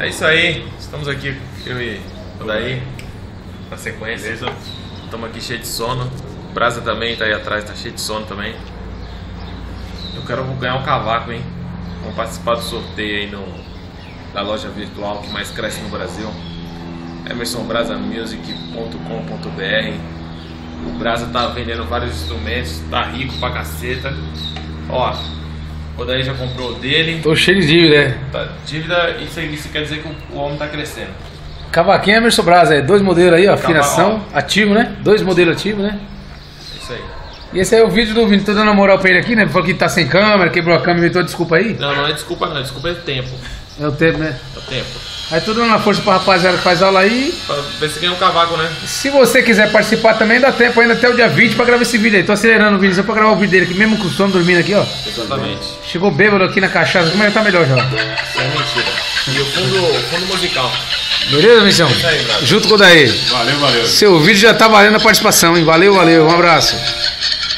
É isso aí, estamos aqui, eu e o Daí, na sequência. Estamos aqui cheio de sono. O Brasa também tá aí atrás, tá cheio de sono também. Eu quero ganhar um cavaco, hein? Vamos participar do sorteio aí da loja virtual que mais cresce no Brasil. emersonbrasamusic.com.br. O Brasa tá vendendo vários instrumentos, tá rico pra caceta. Ó, o Daí já comprou o dele. Tô cheio de dívida, é. Tá, dívida, isso quer dizer que o homem tá crescendo. Cavaquinho Emerson Brasa, é 2 modelos aí, ó, afinação, ativo, né? 2 modelos ativos, né? Isso aí. E esse aí é o vídeo do Vini, tô dando uma moral pra ele aqui, né? Falou que tá sem câmera, quebrou a câmera, inventou desculpa aí. Não, não é desculpa não, desculpa é tempo. É o tempo, né? É o tempo. Aí tô dando uma força pra rapaziada que faz aula aí. Pra ver se ganha um cavaco, né? Se você quiser participar também, dá tempo ainda até o dia 20 pra gravar esse vídeo aí. Tô acelerando o vídeo só pra gravar o vídeo dele aqui, mesmo com o sono dormindo aqui, ó. Exatamente. Chegou bêbado aqui na cachaça, mas já tá melhor já. Isso é mentira. E o fundo musical. Beleza, Missão? Isso aí, brother. Junto com o Daí. Valeu, valeu. Seu vídeo já tá valendo a participação, hein? Valeu, valeu. Um abraço.